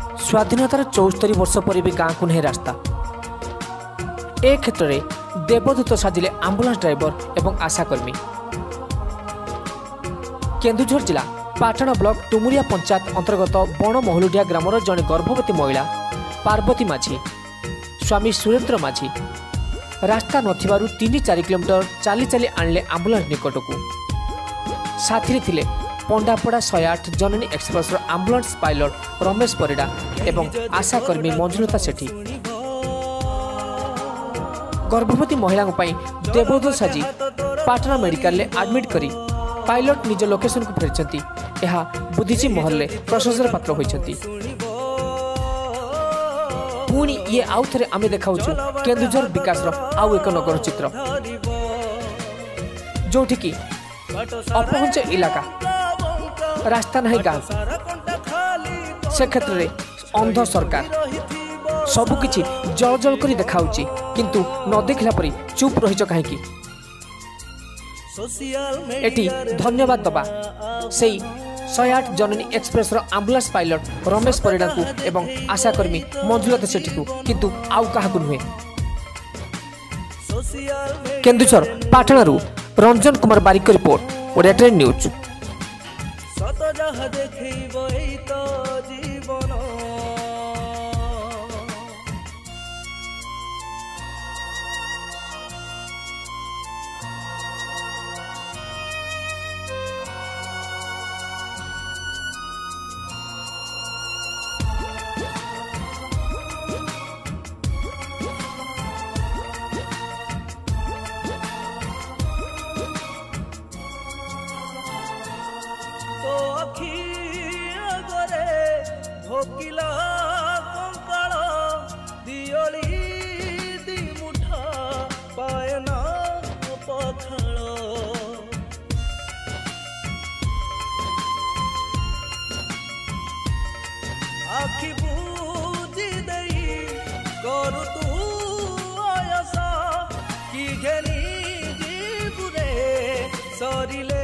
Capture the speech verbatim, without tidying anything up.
स्वाधीनतार चौस्तरी वर्ष पर भी गाँव को नहीं रास्ता। ए क्षेत्र में देवदूत साजिले आंबुलांस ड्राइवर एवं आशाकर्मी। केन्दुझर जिला पाटण ब्लॉक टुमुरिया पंचायत अंतर्गत बण महलुडिया ग्रामर जड़े गर्भवती महिला पार्वती माझी स्वामी सुरेंद्र माझी रास्ता नथिबारु तीन चार किलोमीटर चली चली आणले आंबुलांस निकट को। साथी थिले पंडापड़ा शहे आठ Janani express ambulance pilot Ramesh Parida एवं आशाकर्मी मंजुलता सेठी। गर्भवती महिला देवदूत साजी पाटना मेडिकल आडमिट करी पायलट निज लोकेशन को फेरी यह बुद्धिजी महल प्रशंसार पात्र होती। पुणी ये आउ थे आम देखा केन्दुझर विकास आउ एक नगर चित्र जोठी की अपहंच इलाका रास्ता नहीं गाँव से क्षेत्र में अंध सरकार सबकिछि जल जल कर देखा किंतु न देखला परी चुप रही कहीं एटी धन्यवाद दबा से शहे आठ Janani express ambulance pilot Ramesh Parida को एवं आशाकर्मी मंजुलता सेठी को किंतु आउ कहा नुहे। केन्दुझर पाटणारू Ranjan Kumar Barik report Odia train news. भोकिला कंकाल दियोली दी मुठा पायना पखाल आखि बुझी दई करू तू आयसा कि घेनी जीवरे सरिले